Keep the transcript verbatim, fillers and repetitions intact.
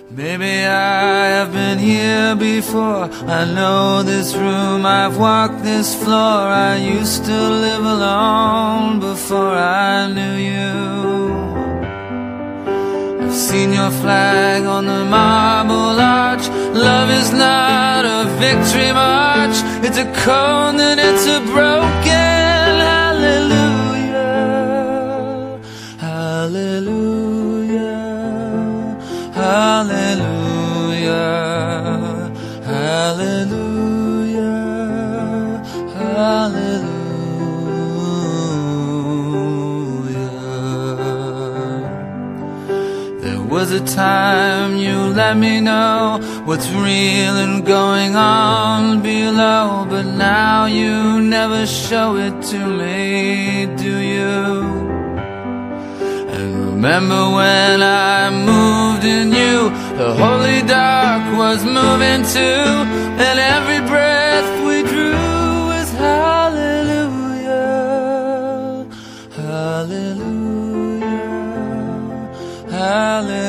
Maybe I have been here before. I know this room, I've walked this floor. I used to live alone before I knew you. I've seen your flag on the marble arch. Love is not a victory march. It's a code and it's a broken hallelujah. Hallelujah. Hallelujah, hallelujah, hallelujah. There was a time you let me know what's real and going on below, but now you never show it to me, do you? Remember when I moved in you, the holy dark was moving too, and every breath we drew was hallelujah, hallelujah, hallelujah.